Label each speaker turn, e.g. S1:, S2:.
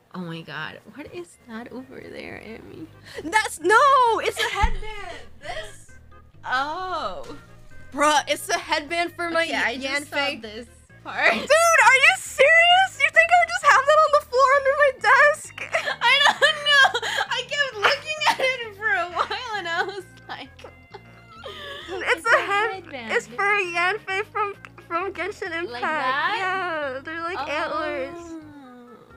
S1: Oh my god, what is that over there, Emmy?
S2: It's a headband. This.
S1: Oh.
S2: Bruh, it's a headband for my
S1: I just saw
S2: Yanfei.
S1: this part.
S2: Dude, are you serious? You think I would just have that on the floor under my desk?
S1: I don't know. I kept looking at it for a while and I was like...
S2: It's a headband. It's for Yanfei from Genshin Impact.
S1: Like that?
S2: Yeah, they're like antlers.